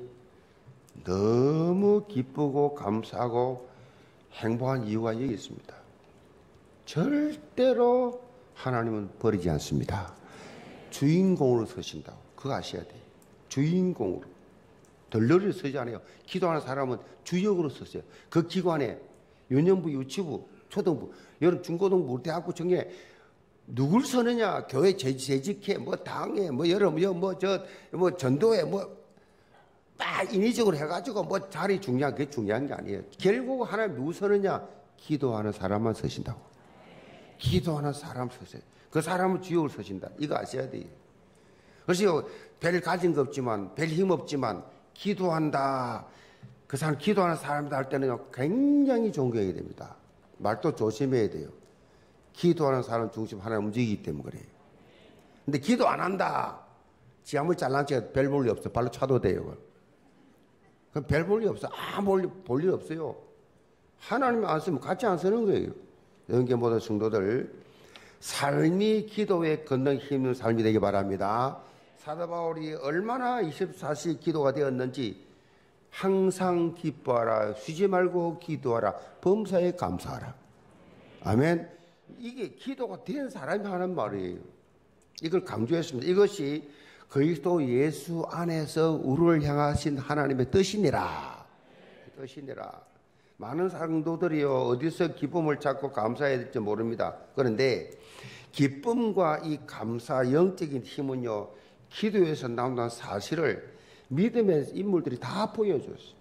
너무 기쁘고 감사하고 행복한 이유가 여기 있습니다. 절대로 하나님은 버리지 않습니다. 주인공으로 서신다고. 그거 아셔야 돼요. 주인공으로. 덜러리로 서지 않아요. 기도하는 사람은 주역으로 섰어요. 그 기관에 유년부, 유치부, 초등부, 여러분 중고등부, 대학부 중에 누굴 서느냐? 교회 재직회, 뭐 당회, 뭐 여러분 뭐저 뭐 전도회, 뭐 딱 인위적으로 해가지고 뭐 자리 중요한 그게 중요한 게 아니에요. 결국 하나님 누구 서느냐? 기도하는 사람만 서신다고. 기도하는 사람 서세요. 그 사람은 주역을 서신다. 이거 아셔야 돼요. 그래서 별 가진 거 없지만, 별 힘 없지만 기도한다. 그 사람 기도하는 사람이다 할 때는요 굉장히 존경해야 됩니다. 말도 조심해야 돼요. 기도하는 사람 중심 하나님 움직이기 때문에 그래요. 근데 기도 안 한다. 지 아무리 잘난 척 별 볼 일 없어. 발로 차도 돼요. 그럼 별 볼 일 없어. 아무 볼 일 없어요. 하나님이 안 쓰면 같이 안 쓰는 거예요. 영계 모든 성도들 삶이 기도에 걷는 힘있는 삶이 되기 바랍니다. 사도 바울이 얼마나 이십사 시 기도가 되었는지 항상 기뻐하라. 쉬지 말고 기도하라. 범사에 감사하라. 아멘. 이게 기도가 된 사람이 하는 말이에요. 이걸 강조했습니다. 이것이 그리스도 예수 안에서 우리를 향하신 하나님의 뜻이니라. 뜻이니라. 많은 성도들이요 어디서 기쁨을 찾고 감사해야 될지 모릅니다. 그런데 기쁨과 이 감사 영적인 힘은요 기도에서 나온다는 사실을 믿음의 인물들이 다 보여줬어요.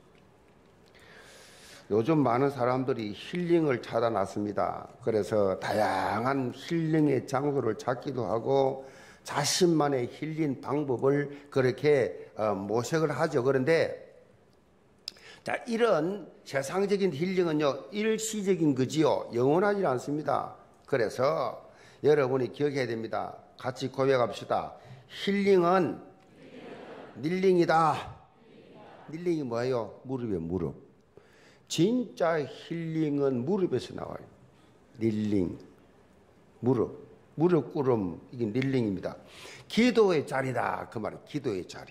요즘 많은 사람들이 힐링을 찾아놨습니다. 그래서 다양한 힐링의 장소를 찾기도 하고 자신만의 힐링 방법을 그렇게 모색을 하죠. 그런데 자, 이런 세상적인 힐링은요 일시적인 거지요. 영원하지 않습니다. 그래서 여러분이 기억해야 됩니다. 같이 고백합시다. 힐링은 닐링이다. 닐링이 뭐예요? 무릎이에요. 무릎. 진짜 힐링은 무릎에서 나와요. 닐링. 무릎. 무릎 꿇음. 이게 닐링입니다. 기도의 자리다. 그 말은 기도의 자리.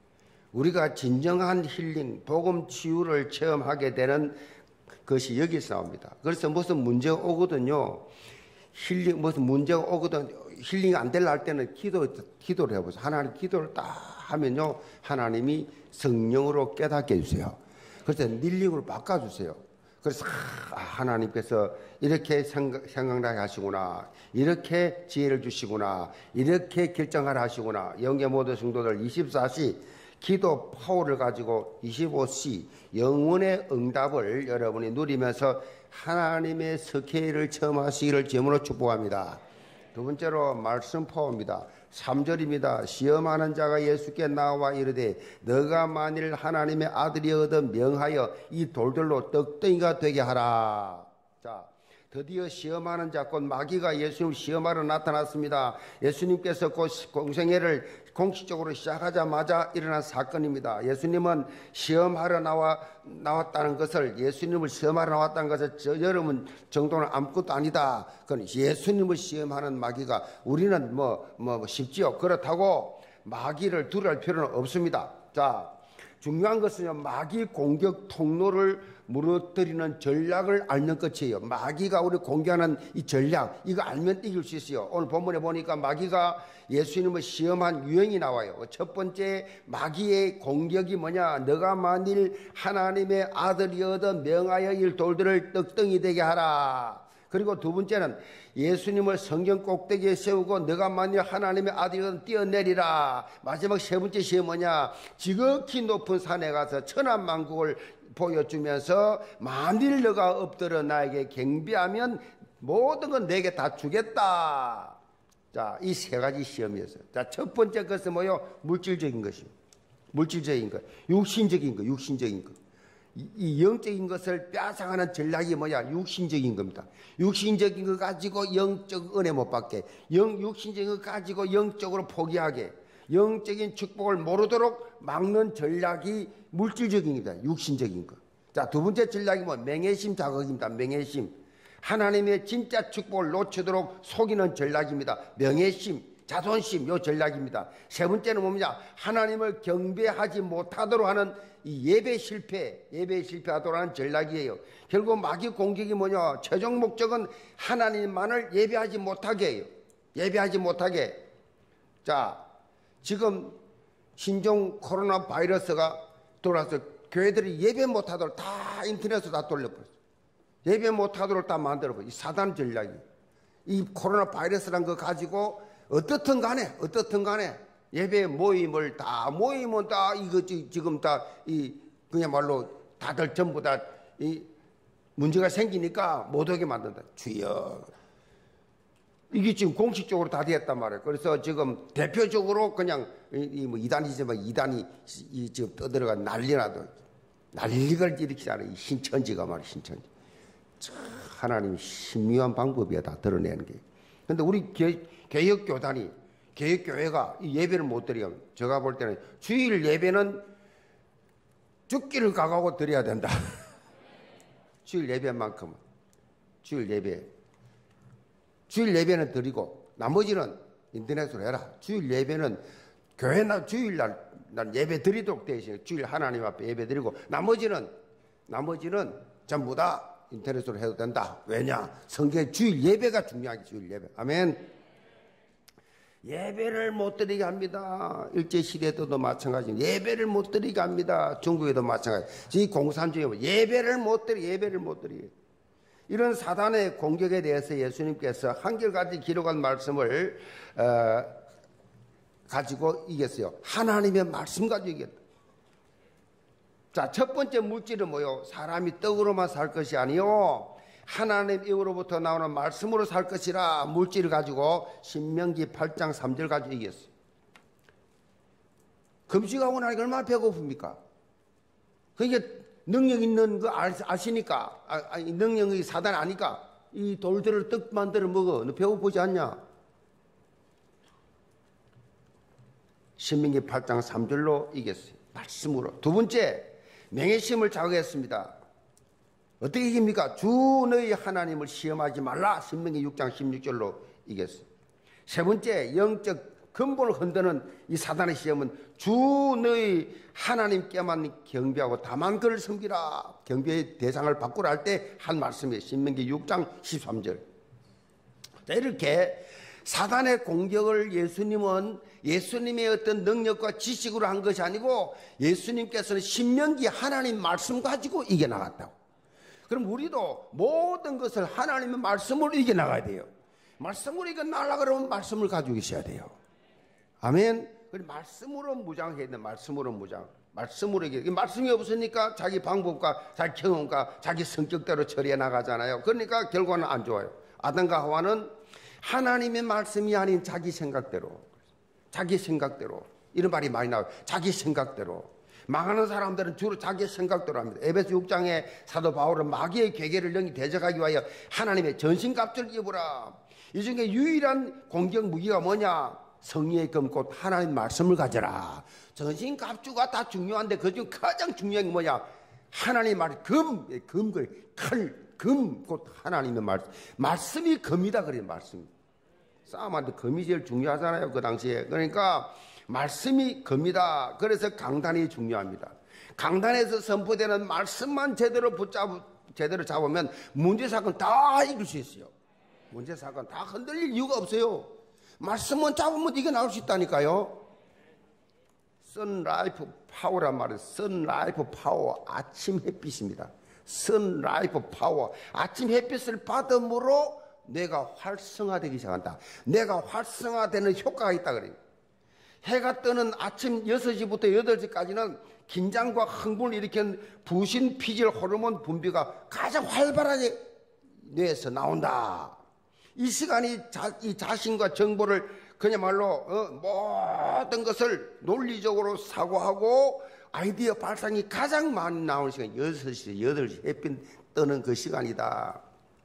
우리가 진정한 힐링, 복음 치유를 체험하게 되는 것이 여기서 나옵니다. 그래서 무슨 문제가 오거든요. 힐링, 무슨 문제가 오거든, 힐링이 안 될라 할 때는 기도, 기도를 해보세요. 하나님 기도를 딱 하면요. 하나님이 성령으로 깨닫게 해주세요. 그래서 닐링으로 바꿔주세요. 그래서 아, 하나님께서 이렇게 생각, 생각나게 하시구나. 이렇게 지혜를 주시구나. 이렇게 결정하라 하시구나. 영계 모든 성도들 이십사 시 기도 파워를 가지고 이십오 시 영혼의 응답을 여러분이 누리면서 하나님의 석회를 체험하시기를 제물로 축복합니다. 두 번째로 말씀 파워입니다. 삼 절입니다. 시험하는 자가 예수께 나와 이르되 너가 만일 하나님의 아들이어도 명하여 이 돌들로 떡덩이가 되게 하라. 자, 드디어 시험하는 자 곧 마귀가 예수님을 시험하러 나타났습니다. 예수님께서 곧 공생애를 공식적으로 시작하자마자 일어난 사건입니다. 예수님은 시험하러 나와, 나왔다는 것을, 예수님을 시험하러 나왔다는 것을 저 여러분 정도는 아무것도 아니다. 그건 예수님을 시험하는 마귀가 우리는 뭐, 뭐 쉽지요. 그렇다고 마귀를 두려울 필요는 없습니다. 자, 중요한 것은요, 마귀 공격 통로를 무너뜨리는 전략을 알는 것이에요. 마귀가 우리 공격하는 이 전략, 이거 알면 이길 수 있어요. 오늘 본문에 보니까 마귀가 예수님을 시험한 유형이 나와요. 첫 번째 마귀의 공격이 뭐냐? 너가 만일 하나님의 아들이어도 명하여 이 돌들을 떡덩이 되게 하라. 그리고 두 번째는 예수님을 성경 꼭대기에 세우고 너가 만일 하나님의 아들이든 뛰어내리라. 마지막 세 번째 시험 뭐냐? 지극히 높은 산에 가서 천한만국을 보여주면서 만일 너가 엎드려 나에게 경배하면 모든 건 내게 다 주겠다. 자, 이 세 가지 시험이었어요. 자, 첫 번째 것은 뭐요? 물질적인 것입니다. 물질적인 것, 육신적인 것, 육신적인 것. 이 영적인 것을 빼앗아가는 전략이 뭐냐? 육신적인 겁니다. 육신적인 거 가지고 영적 은혜 못 받게, 영, 육신적인 거 가지고 영적으로 포기하게, 영적인 축복을 모르도록 막는 전략이 물질적인 겁니다. 육신적인 것. 자, 두 번째 전략이 뭐? 맹해심 자극입니다. 맹해심. 하나님의 진짜 축복을 놓치도록 속이는 전략입니다. 명예심, 자존심, 요 전략입니다. 세 번째는 뭡니까? 하나님을 경배하지 못하도록 하는 이 예배 실패, 예배 실패하도록 하는 전략이에요. 결국 마귀 공격이 뭐냐? 최종 목적은 하나님만을 예배하지 못하게 해요. 예배하지 못하게. 자, 지금 신종 코로나 바이러스가 돌아서 교회들이 예배 못하도록 다 인터넷으로 다 돌려버렸어. 예배 못하도록 다 만들어버렸어. 이 사단 전략이. 이 코로나 바이러스란 거 가지고 어떻든 간에 어떻든 간에 예배 모임을 다 모임은 다 이거 지금 다 이 그야말로 다들 전부 다 이 문제가 생기니까 못 오게 만든다. 주여. 이게 지금 공식적으로 다 됐단 말이에요. 그래서 지금 대표적으로 그냥 이 뭐 이단이지만 이단이 이 지금 떠들어가 난리나도 난리를 일으키잖아요. 이 신천지가 말이에요. 신천지. 참 하나님이 신묘한 방법이야 다 드러내는 게. 근데 우리 개혁 교단이 개혁 교회가 이 예배를 못 드려. 제가 볼 때는 주일 예배는 죽기를 각오하고 드려야 된다. 주일 예배만큼은 주일 예배. 주일 예배는 드리고 나머지는 인터넷으로 해라. 주일 예배는 교회나 주일날 난 예배 드리도록 되어 있어요. 주일 하나님 앞에 예배 드리고 나머지는 나머지는 전부 다 인터넷으로 해도 된다. 왜냐? 성경에 주일 예배가 중요하게 주일 예배. 아멘. 예배를 못 드리게 합니다. 일제시대에도 마찬가지입니다. 예배를 못 드리게 합니다. 중국에도 마찬가지. 이 공산주의 예배를 못 드리 예배를 못 드리게. 이런 사단의 공격에 대해서 예수님께서 한결같이 기록한 말씀을 어, 가지고 이겼어요. 하나님의 말씀 가지고 이겼다. 자, 첫 번째 물질은 뭐요? 사람이 떡으로만 살 것이 아니요 하나님 입으로부터 나오는 말씀으로 살 것이라. 물질을 가지고 신명기 팔 장 삼 절 가지고 이겼어요. 금식하고 나니까 얼마나 배고픕니까? 그러니까 능력 있는 거 아시니까, 아, 능력이 사단 아니까 이 돌들을 떡 만들어 먹어. 너 배고프지 않냐? 신명기 팔 장 삼 절로 이겼어요. 말씀으로. 두 번째, 맹의심을 자극했습니다. 어떻게 이깁니까? 주 너희 하나님을 시험하지 말라. 신명기 육 장 십육 절로 이겼어요. 세 번째, 영적 근본을 흔드는 이 사단의 시험은 주 너희 하나님께만 경배하고 다만 그를 섬기라. 경배의 대상을 바꾸라 할 때 한 말씀이에요. 신명기 육 장 십삼 절. 자, 이렇게 사단의 공격을 예수님은 예수님의 어떤 능력과 지식으로 한 것이 아니고 예수님께서는 신명기 하나님 말씀 가지고 이겨나갔다고. 그럼 우리도 모든 것을 하나님의 말씀으로 이겨나가야 돼요. 말씀으로 이겨나가려고 그러면 말씀을 가지고 계셔야 돼요. 아멘. 그리고 말씀으로 무장해야 돼. 말씀으로 무장. 말씀으로 이겨. 말씀이 없으니까 자기 방법과 자기 경험과 자기 성격대로 처리해 나가잖아요. 그러니까 결과는 안 좋아요. 아담과 하와는 하나님의 말씀이 아닌 자기 생각대로, 자기 생각대로, 이런 말이 많이 나와요. 자기 생각대로. 망하는 사람들은 주로 자기 생각대로 합니다. 에베소 육 장에 사도 바울은 마귀의 괴계를 능히 대적하기 위하여 하나님의 전신갑주를 입으라. 이 중에 유일한 공격 무기가 뭐냐? 성령의 금 곧 하나님 말씀을 가져라. 전신갑주가 다 중요한데 그중 가장 중요한 게 뭐냐? 하나님 말, 금, 금, 칼, 금, 곧 하나님의 말씀. 말씀이 금이다 그래요. 말씀. 싸움한테 금이 제일 중요하잖아요. 그 당시에. 그러니까 말씀이 금이다. 그래서 강단이 중요합니다. 강단에서 선포되는 말씀만 제대로 붙잡, 제대로 잡으면 문제사건 다 이길 수 있어요. 문제사건 다 흔들릴 이유가 없어요. 말씀만 잡으면 이게 나올 수 있다니까요. 선라이프 파워란 말은 선라이프 파워, 아침 햇빛입니다. 선라이프 파워, 아침 햇빛을 받음으로 내가 활성화되기 시작한다. 내가 활성화되는 효과가 있다 그래요. 해가 뜨는 아침 여섯 시부터 여덟 시까지는 긴장과 흥분을 일으키는 부신 피질 호르몬 분비가 가장 활발하게 뇌에서 나온다. 이 시간이 자, 이 자신과 정보를 그야말로 어, 모든 것을 논리적으로 사고하고 아이디어 발상이 가장 많이 나오는 시간, 여섯 시, 여덟 시 햇빛 뜨는 그 시간이다.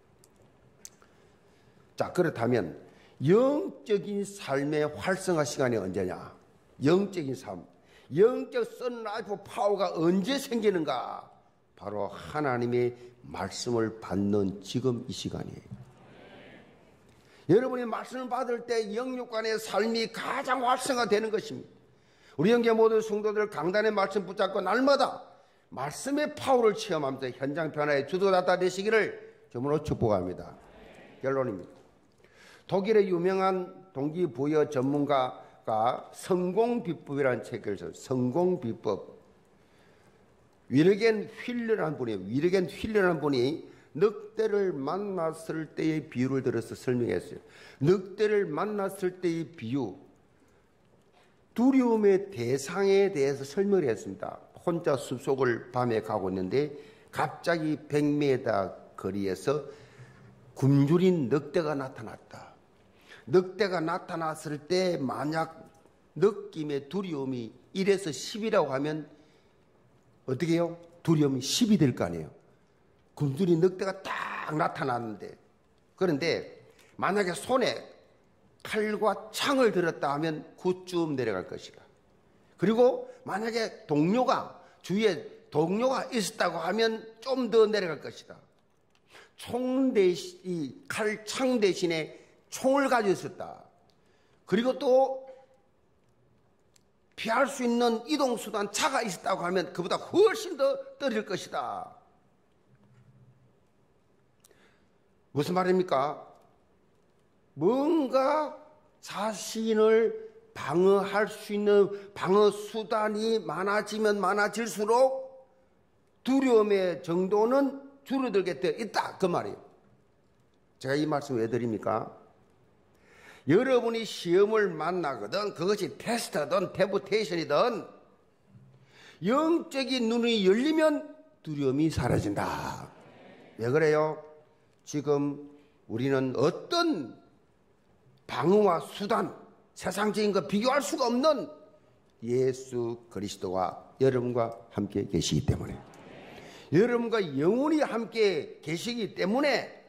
자, 그렇다면 영적인 삶의 활성화 시간이 언제냐? 영적인 삶, 영적 선라이프 파워가 언제 생기는가? 바로 하나님의 말씀을 받는 지금 이 시간이에요. 여러분이 말씀을 받을 때 영육간의 삶이 가장 활성화되는 것입니다. 우리 형제 모든 성도들 강단의 말씀 붙잡고 날마다 말씀의 파워를 체험하면서 현장 변화의 주도자가 되시기를 주님으로 축복합니다. 결론입니다. 독일의 유명한 동기부여 전문가가 성공비법이라는 책을 써요. 성공비법. 위르겐 휠러라는 분이에요. 위르겐 휠러라는 분이 늑대를 만났을 때의 비유를 들어서 설명했어요. 늑대를 만났을 때의 비유, 두려움의 대상에 대해서 설명을 했습니다. 혼자 숲속을 밤에 가고 있는데 갑자기 백 미터 거리에서 굶주린 늑대가 나타났다. 늑대가 나타났을 때 만약 느낌의 두려움이 일에서 십이라고 하면 어떻게 해요? 두려움이 십이 될 거 아니에요. 굶주린 늑대가 딱 나타났는데, 그런데 만약에 손에 칼과 창을 들었다 하면 굿쯤 내려갈 것이다. 그리고 만약에 동료가 주위에 동료가 있었다고 하면 좀 더 내려갈 것이다. 총 대신 이 칼 창 대신에 총을 가지고 있었다. 그리고 또 피할 수 있는 이동수단 차가 있었다고 하면 그보다 훨씬 더 떨어질 것이다. 무슨 말입니까? 뭔가 자신을 방어할 수 있는 방어 수단이 많아지면 많아질수록 두려움의 정도는 줄어들게 되어 있다. 그 말이에요. 제가 이 말씀 왜 드립니까? 여러분이 시험을 만나거든, 그것이 테스트든 테스테이션이든 영적인 눈이 열리면 두려움이 사라진다. 왜 그래요? 지금 우리는 어떤 방어와 수단, 세상적인 것 비교할 수가 없는 예수 그리스도가 여러분과 함께 계시기 때문에, 여러분과 영원히 함께 계시기 때문에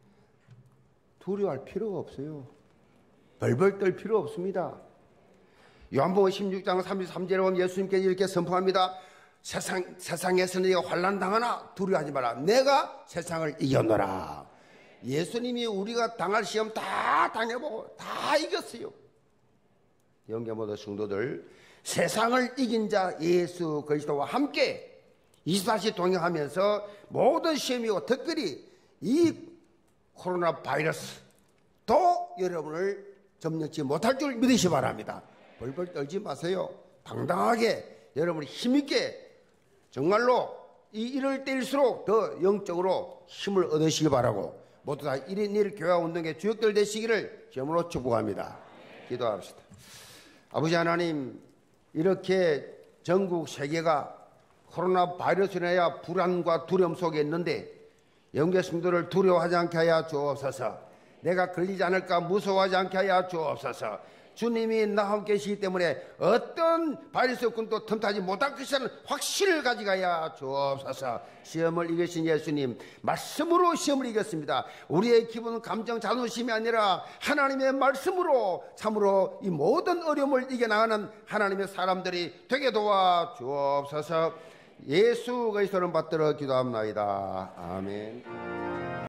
두려워할 필요가 없어요. 벌벌 떨 필요 없습니다. 요한복음 십육 장 삼십삼 절에 보면 예수님께서 이렇게 선포합니다. 세상, 세상에서는 네가 환난 당하나 두려워하지 마라. 내가 세상을 이겼노라. 예수님이 우리가 당할 시험 다 당해보고 다 이겼어요. 영계 모든 성도들, 세상을 이긴 자 예수 그리스도와 함께 이십사 시 동행하면서 모든 시험이고 특별히 이 코로나 바이러스도 여러분을 점령치 못할 줄 믿으시 바랍니다. 벌벌 떨지 마세요. 당당하게 여러분이 힘있게 정말로 이 이럴 때일수록 더 영적으로 힘을 얻으시기 바라고, 모두 다 일 인 일 교회 운동의 주역들 되시기를 주님으로 축복합니다. 기도합시다. 아버지 하나님, 이렇게 전국 세계가 코로나 바이러스로 인하여 불안과 두려움 속에 있는데 영계 성도를 두려워하지 않게 하여 주옵소서. 내가 걸리지 않을까 무서워하지 않게 하여 주옵소서. 주님이 나와 함께 계시기 때문에 어떤 바이러스군도 틈타지 못할 것이라는 확신을 가져가야 주옵소서. 시험을 이기신 예수님, 말씀으로 시험을 이겼습니다. 우리의 기분, 감정, 자존심이 아니라 하나님의 말씀으로 참으로 이 모든 어려움을 이겨나가는 하나님의 사람들이 되게 도와 주옵소서. 예수 그리스도를 받들어 기도합니다. 아멘.